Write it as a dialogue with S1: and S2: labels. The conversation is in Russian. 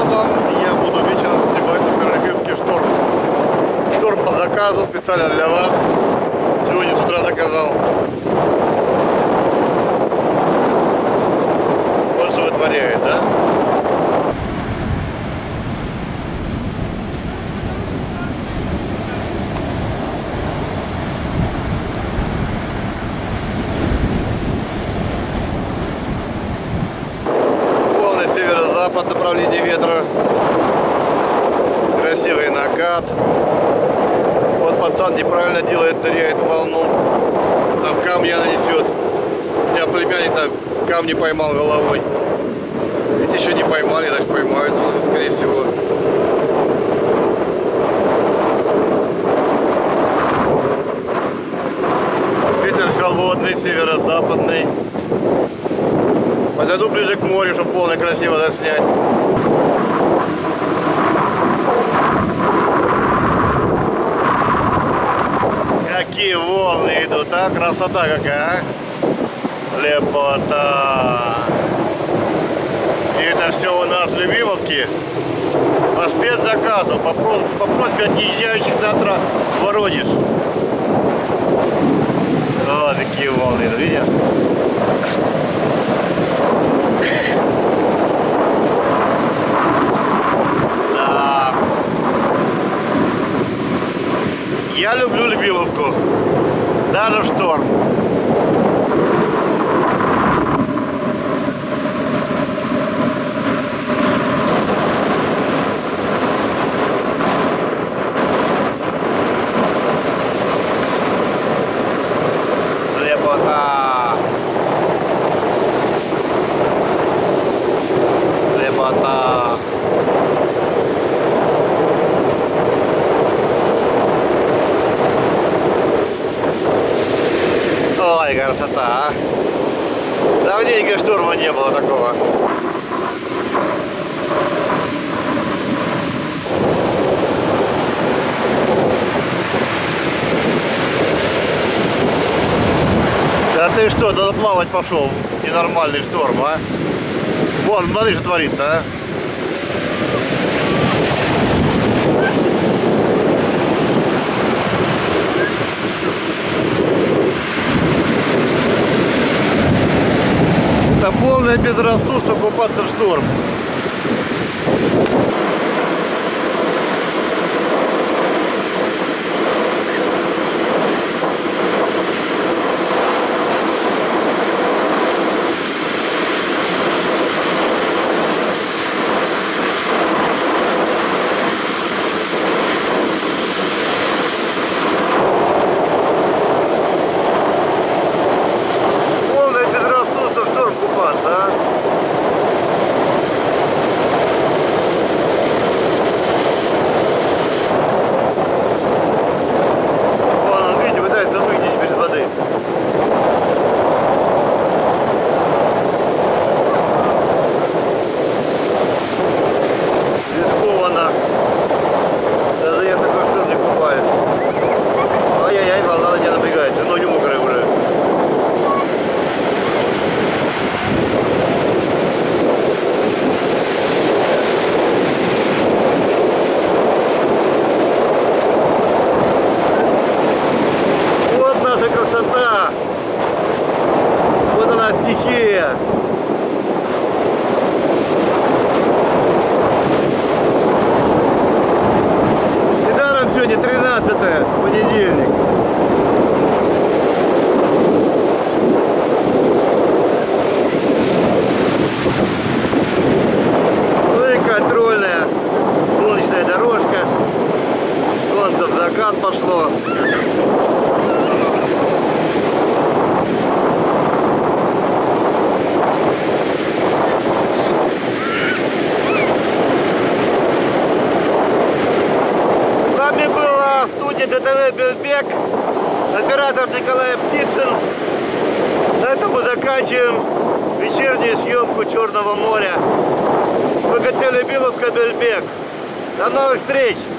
S1: обещал вам, я буду вечером снимать на Перекрестке шторм. Шторм по заказу, специально для вас. Сегодня с утра заказал. Вот что вытворяет, да? Северо-запад направление ветра, красивый накат. Вот пацан неправильно делает, ныряет в волну, там камня нанесет. У меня племянник так камни поймал головой. Ведь еще не поймали, значит поймают, скорее всего. Ветер холодный, северо-западный. Подойду ближе к морю, чтобы полно красиво заснять. Какие волны идут, а? Красота какая, а? Лепота. И это все у нас в Любимовке. По спецзаказу, по просьбе отъезжающих завтра в Воронеж. Вот такие волны идут, видите? Да. Я люблю Любимовку, даже в шторм. Лепота. Лепота. Ой, красота, а! Давненько шторма не было такого. Да ты что, надо плавать пошел. Ненормальный шторм, а? Вон, смотри, что творится, а? Это полное безрассудство купаться в шторм. Сегодня 13-е, понедельник. Ну и контрольная солнечная дорожка. Солнце в закат пошло. Студия ДТВ Бельбек, оператор Николай Птицын. На этом мы заканчиваем вечернюю съемку Черного моря. ВКТ Любимовка Бельбек. До новых встреч!